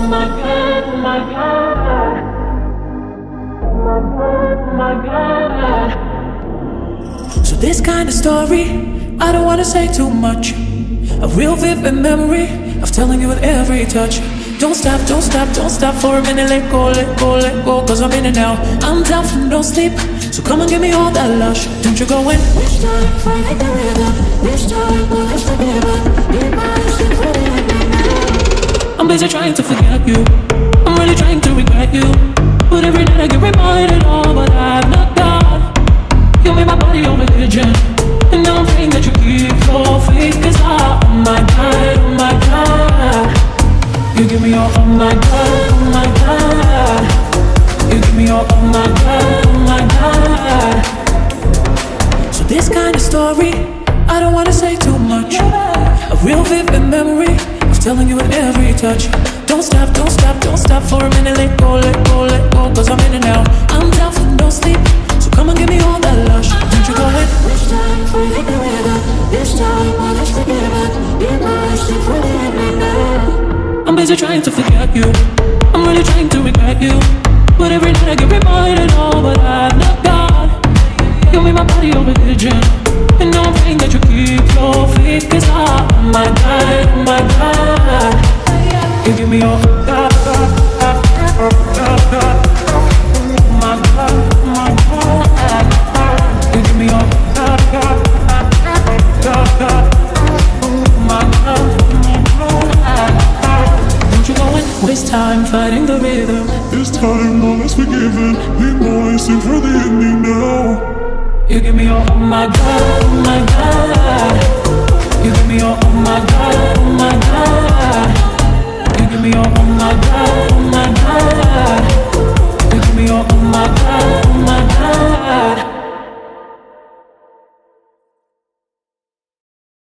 oh my God, oh my God. Oh my God. So this kind of story, I don't wanna say too much. A real vivid memory of telling you with every touch. Don't stop, don't stop, don't stop for a minute. Let go, let go, let go, cause I'm in it now. I'm down for no sleep, so come and give me all that lush. Don't you go in. This time, find the rhythm. This time, well, let's forget it. Be my symphony. I'm busy trying to forget you. I'm really trying to regret you. But every night I get reminded of what I've not got. You made my body over religion, and now I'm praying that you keep your faith. Cause oh my God, oh my God. You give me all, oh my God, oh my God. You give me all, oh my God, oh my God. So this kind of story, I don't wanna say too much. A real vivid memory of telling you with every touch. Don't stop, don't stop, don't stop for a minute. Let go, let go, let go, cause I'm in it now. I'm down for no sleep, so come and give me all that lush. Don't you go ahead. This time, find the rhythm. This time, well, let's forget it. Be my symphony now. I'm busy trying to forget you. I'm really trying to regret you. But every night I get reminded of what I've not got. You made my body over religion, and now I'm praying that you keep your faith. Cause oh my God, oh my God. You give me your God, God, God, God, God. Oh my God, oh my God. You give me your God, God, God, God, God. Oh my God, oh my God. Don't you go and waste time fighting the rhythm. This time all is forgiven. We boys sing for the ending now. You give me your oh my God, oh my God. You give me your oh my God, oh my God. You give me your oh my God, oh my God. You give me your oh my God, oh my God.